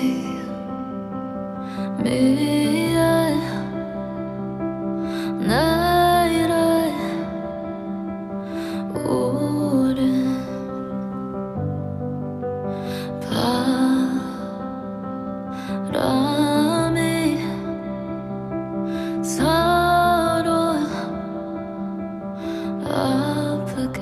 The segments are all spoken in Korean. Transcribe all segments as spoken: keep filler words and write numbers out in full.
미안 내일의 우린 바람이 서로 아프게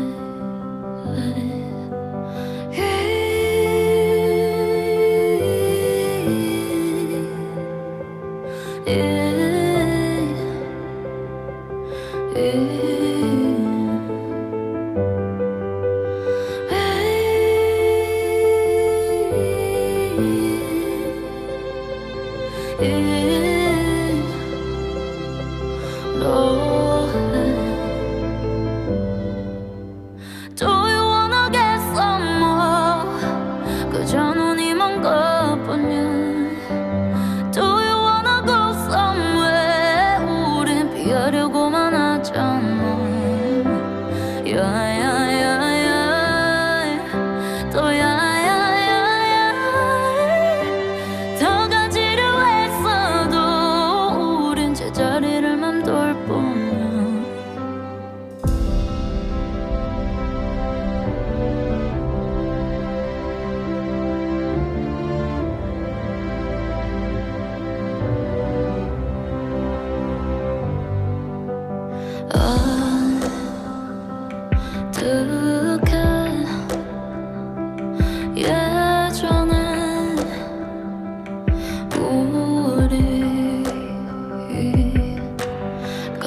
Do you wanna get some more? 그저 눈이 먼 것뿐이야. Do you wanna go somewhere? 우린 피하려고만 하잖아. 야야야야 또 야야야야 더 가지려 했어도 우린 제자리를 맴돌 뿐이야. 어떻게 예전에 우리가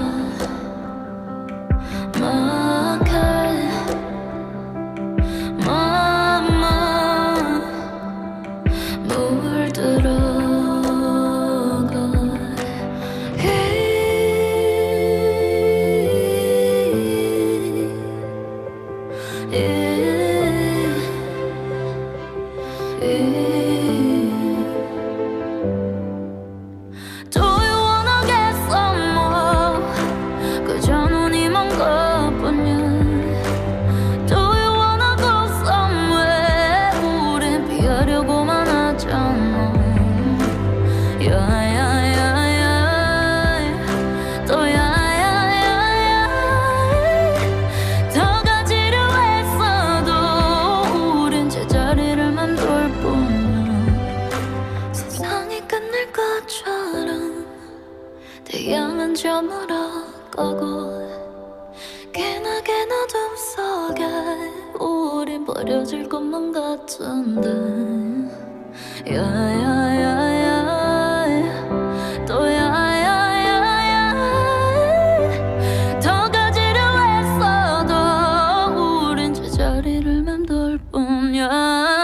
막해 맘만 물들어 Do you wanna get some more? 그저 눈이 먼 것뿐이야. Do you wanna go somewhere? 우린 피하려고만 하잖아. 야야야야 또 야야야야 더 가지려 했어도 우린 제자리를 맴돌 뿐이야. 세상이 끝날 것처럼 태양은 저물어가고 기나긴 어둠 속에 우린 버려질 것만 같은데. 야야야야 또 야야야야 더 가지려 했어도 우린 제자리를 맴돌 뿐이야.